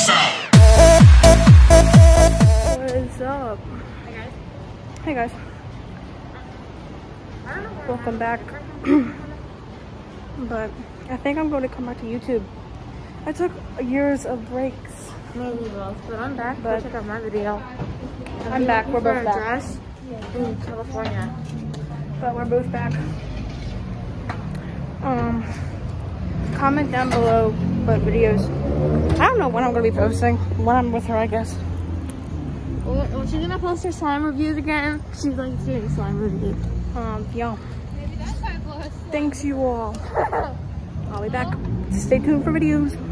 sound. What's up? Hey guys. Welcome back. But I think I'm going to come back to YouTube. I took years of breaks. Maybe both, but I'm back. But Go check out my video. I'm back. We're both back. Dress in California. But we're both back. Comment down below what videos. I don't know when I'm gonna be posting. When I'm with her, I guess. Well, she's gonna post her slime reviews again. She likes doing slime reviews. Yeah. Thanks you all. I'll be back. Stay tuned for videos.